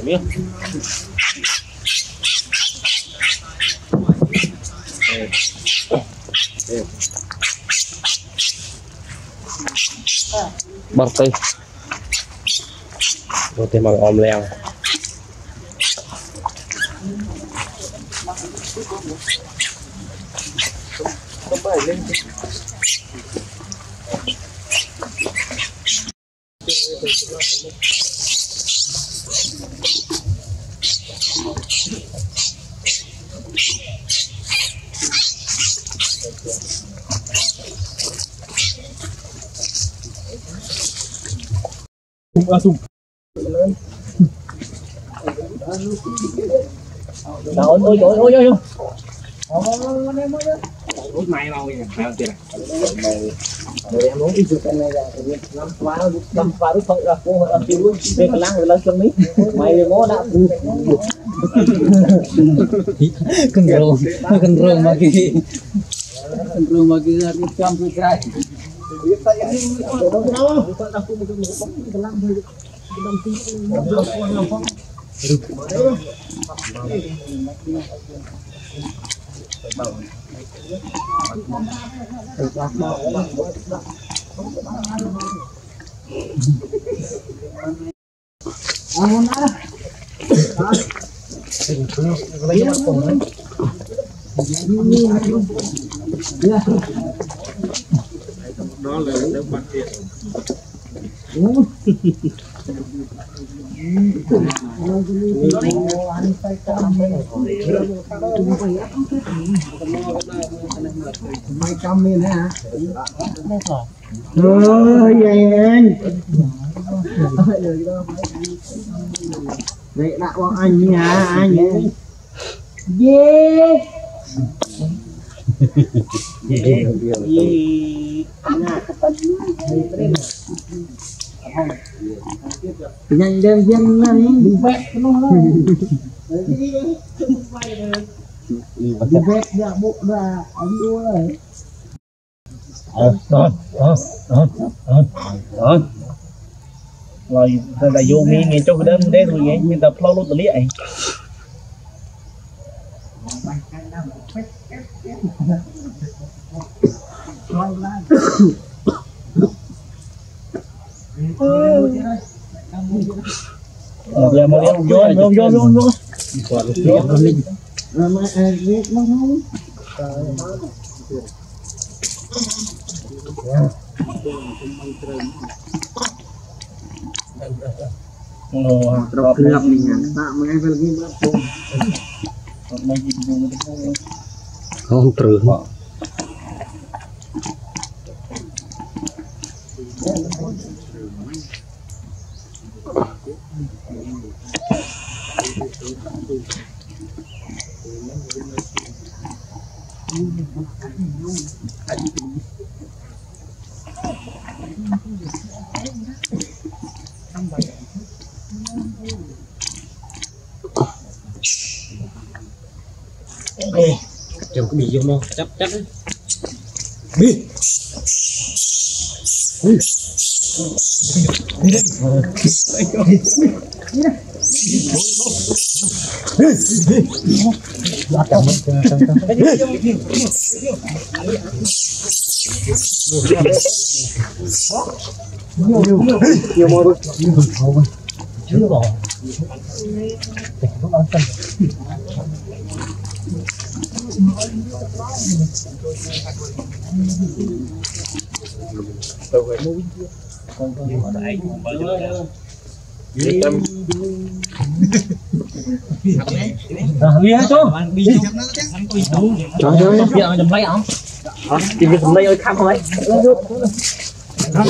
biết bắt tay rồi thêm bằng ôm leo tung ôi mày mau kìa mày kìa em muốn đi chụp này là năm phá thôi là cô ăn tiêu luôn về cái lăng rồi lên chân mít mày ngó đã cần rong mà kia đi chăm cái trai đó là để phát hiện mấy trăm nghìn hả? Ôi anh vậy đã bọn anh nha anh yeah nhanh đem dân này đi vét đi vét ra bộ ra anh đua này rồi là vô mi nghe cho cái đơn đấy rồi vậy mình tập lâu luôn tự lý ấy giờ mà vô terus gelap nih ya tak mengenai lagi không terus chồng có bị vô không chắc đi nhiều mồi chưa bỏ Trời ơi, chấm lấy không? Tìm được lấy ơi khắp rồi.